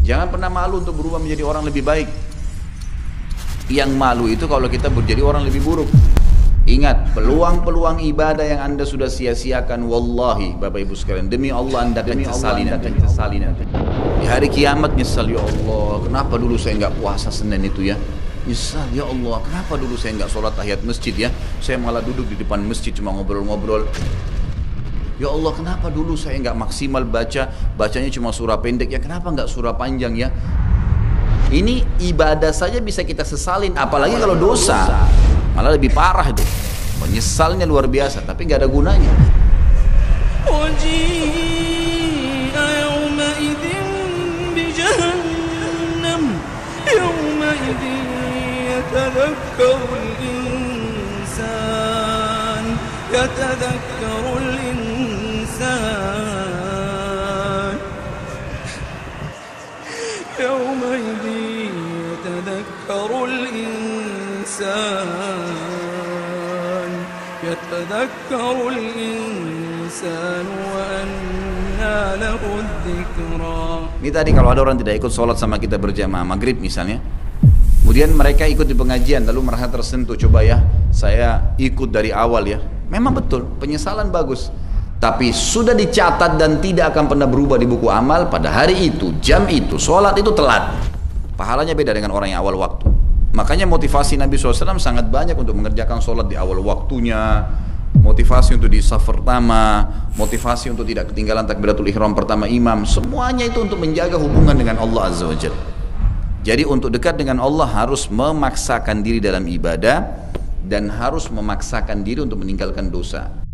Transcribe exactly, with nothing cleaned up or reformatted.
Jangan pernah malu untuk berubah menjadi orang lebih baik. Yang malu itu kalau kita menjadi orang lebih buruk. Ingat, peluang-peluang ibadah yang anda sudah sia-siakan, wallahi Bapak Ibu sekalian, demi Allah anda akan sesali nanti, sesali nanti. Di hari kiamat nyesal, ya Allah, kenapa dulu saya nggak puasa Senin itu ya? Nyesal, ya Allah, kenapa dulu saya nggak sholat tahiyat masjid ya? Saya malah duduk di depan masjid cuma ngobrol-ngobrol. Ya Allah, kenapa dulu saya nggak maksimal baca, bacanya cuma surah pendek ya? Kenapa nggak surah panjang ya? Ini ibadah saja bisa kita sesalin, apalagi kalau dosa. Malah lebih parah itu, menyesalnya luar biasa, tapi nggak ada gunanya. يتذكر الإنسان وأنى له الذكرى. Ini tadi kalau ada orang tidak ikut sholat sama kita berjamaah maghrib misalnya, kemudian mereka ikut di pengajian lalu merasa tersentuh, coba ya saya ikut dari awal ya. Memang betul, penyesalan bagus, tapi sudah dicatat dan tidak akan pernah berubah di buku amal. Pada hari itu, jam itu, sholat itu telat, pahalanya beda dengan orang yang awal waktu. Makanya motivasi Nabi shallallahu alaihi wasallam sangat banyak untuk mengerjakan sholat di awal waktunya, motivasi untuk di saf pertama, motivasi untuk tidak ketinggalan takbiratul ihram pertama imam. Semuanya itu untuk menjaga hubungan dengan Allah Azza wa Jalla. Jadi untuk dekat dengan Allah harus memaksakan diri dalam ibadah dan harus memaksakan diri untuk meninggalkan dosa.